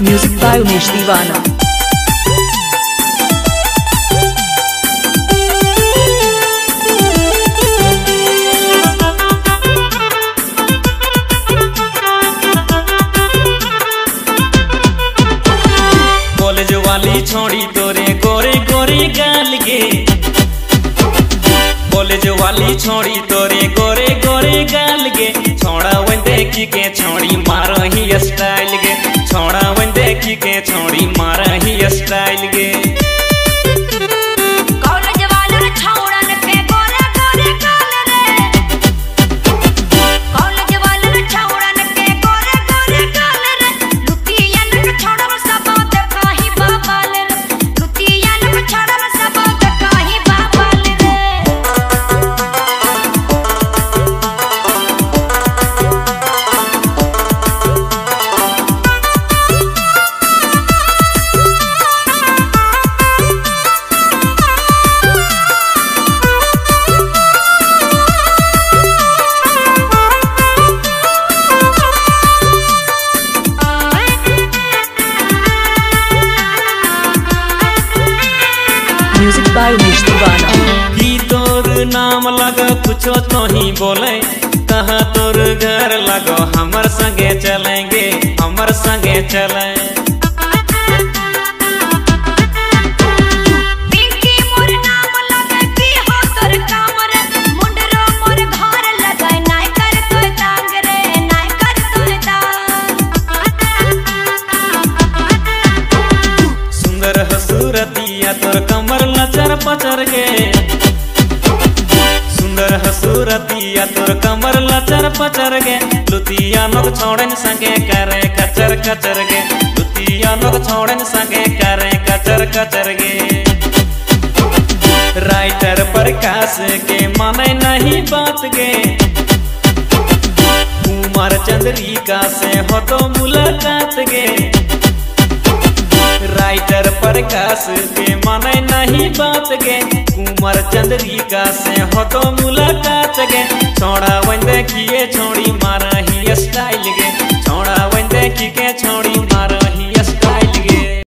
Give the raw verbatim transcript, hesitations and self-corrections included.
Music by Umesh दीवाना। College वाली छोड़ी तोरे गोरे गोरे गाल गे, कॉलेज वाली छोड़ी तोरे गोरे गोरे गाल गे, छोड़ा वन देखी के छोड़ी मारा ही स्टाइल गे, छोड़ा वन देखी के छोड़ी मारा ही स्टाइल गे। Music by Umesh Deewana. की तोर नाम लगा कुछो तो ही बोले, कहाँ तोर घर लगो हमर संगे चलेंगे, हमर संगे चले। सुंदर हसूरतिया तोर कमर लचर पचर गे, सुंदर हसूरतिया तोर कमर लचर पचर गे, लुतिया लोग छोड़न संगे करे कचर कचर गे, लुतिया लोग छोड़न संगे करे कचर कचर गे। राइटर प्रकाश के माने नहीं बात गे, कुमार चंद्रिका से हो तो मुलाकात गे। राइटर प्रकाश के माने नहीं बात गे, कुमार चंद्रिका से हो तो मुलाकात